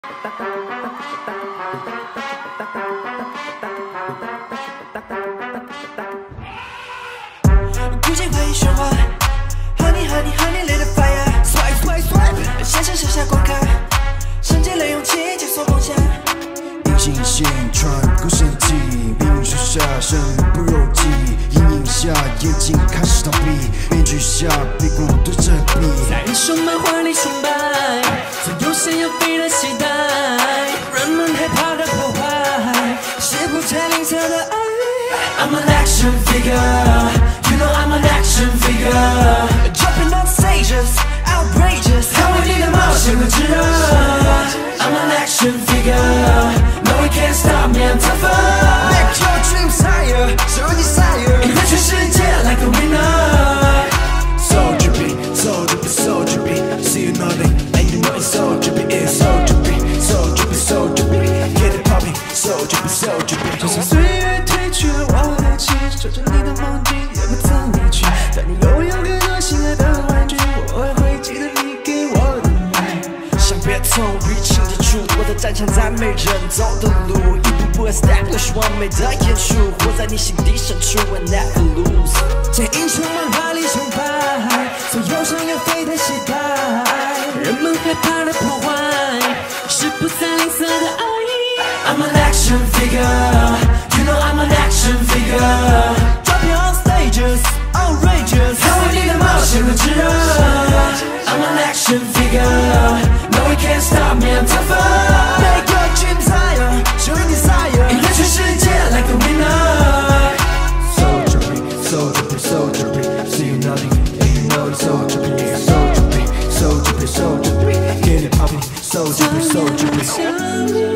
古今回忆循环 ，Honey Honey Honey Lit a fire， Swipe Swipe Swipe， 线上线下观看，圣洁的勇气解锁梦想。 隐形线穿过身体，命运树下生不如己，阴影下眼睛开始逃避，面具下背骨对着壁， 在英雄漫画里崇拜，总有想要飞的期待，人们害怕的破坏，是不太吝啬的爱。I'm an action figure, you know I'm an action figure. Jumping on stages, outrageous， 捍卫你的冒险和炙热。I'm an action figure, no one can stop me, I'm tougher. Make your dreams higher, show your desire， 赢得全世界 like a winner. So drippy, so drippy, so drippy, see you nothing, and you know it's so drippy, it's so drippy, so drippy, so drippy, get it popping, so drippy, so drippy. 就算岁月褪去了我的气质，守着你的梦境也不曾离去。但你拥有更多心爱的玩具，我还会记得你给我的爱。想别痛，雨倾着出，我的战场在没人走的路，一步步 establish 完美的演出，活在你心底深处 ，I never lose。在英雄漫画里崇拜，所有想要飞的期待，人们害怕的破坏，是不再吝啬的爱。I'm an action figure, you know I'm an action figure. Dropping on stages, outrageous， 捍卫你的冒险和炙热。I'm an action figure, no one can stop me, I'm tougher. Make your dreams higher, show your desire， 赢得全世界 like a winner. So drippy, so drippy, so drippy, see you nothing, and you know it's so drippy, so drippy, so drippy, so drippy, get it popping, so drippy, so drippy.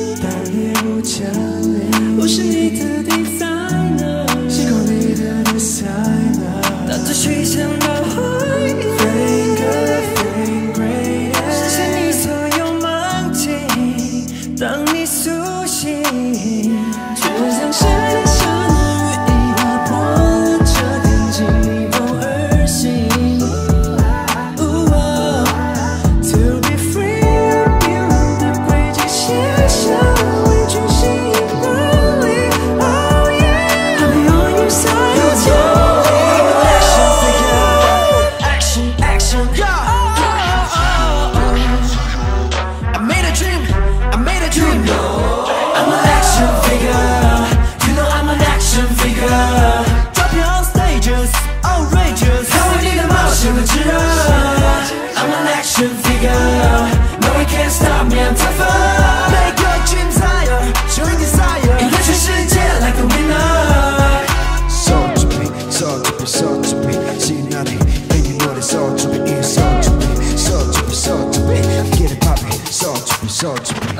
我是你的 designer， 星空里的 designer， 当作曲项到海，Feeling good, feeling great， 实现你所有梦境，当你苏醒，就像是天上的羽翼，划破了这天际，逆风而行。To be free， 别人的轨迹写下。I'm an action figure, no one can stop me, I'm tougher. Make your dreams higher, show your desire， 赢得全世界 like a winner. So drippy, so drippy, so drippy, see you nothing, and you know it's so drippy, it's so drippy, so drippy, so drippy, get it popping, so drippy, so drippy.